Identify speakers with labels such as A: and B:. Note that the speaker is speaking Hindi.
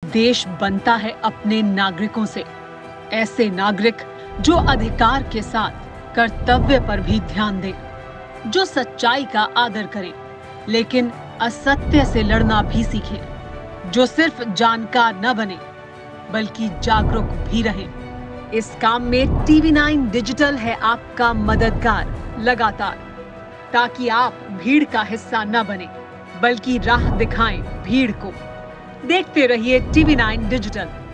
A: देश बनता है अपने नागरिकों से। ऐसे नागरिक जो अधिकार के साथ कर्तव्य पर भी ध्यान दें, जो सच्चाई का आदर करें लेकिन असत्य से लड़ना भी सीखें, जो सिर्फ जानकार न बने बल्कि जागरूक भी रहें। इस काम में TV9 डिजिटल है आपका मददगार लगातार, ताकि आप भीड़ का हिस्सा न बने बल्कि राह दिखाएं भीड़ को। देखते रहिए TV9 डिजिटल।